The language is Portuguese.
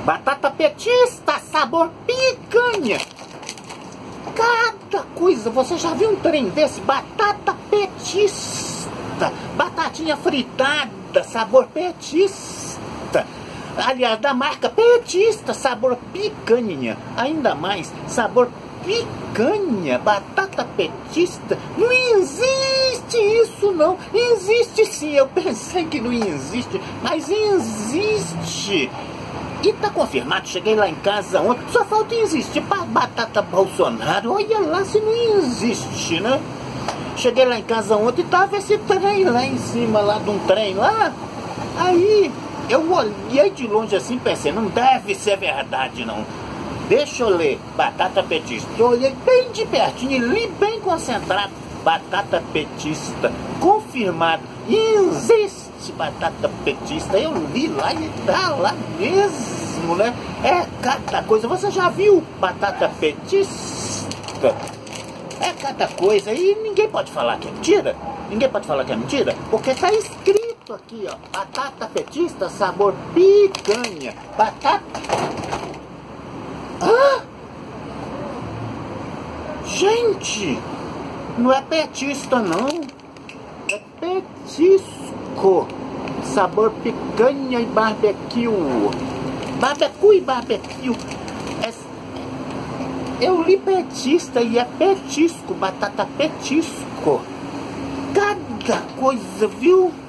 Batata petista, sabor picanha. Cada coisa, você já viu um trem desse? Batata petista, batatinha fritada, sabor petista. Aliás, da marca petista, sabor picanha. Ainda mais, sabor picanha, batata petista. Não existe isso não. Existe sim, eu pensei que não existe, mas existe. E tá confirmado, cheguei lá em casa ontem, só falta existir pra batata Bolsonaro. Olha lá se não existe, né? Cheguei lá em casa ontem e tava esse trem lá em cima, lá de um trem lá. Aí eu olhei de longe assim, pensei, não deve ser verdade não. Deixa eu ler, batata petista. Eu olhei bem de pertinho e li bem concentrado. Batata petista, confirmado, existe batata petista. Eu li lá e tá lá mesmo, né? É cada coisa. Você já viu batata petista? É cada coisa. E ninguém pode falar que é mentira. Ninguém pode falar que é mentira, porque tá escrito aqui, ó, batata petista, sabor picanha. Batata... Ah! Gente, não é petista não, é petisco, sabor picanha e barbecue. Barbecue e barbecue. Eu li petista e é petisco, batata petisco. Cada coisa, viu?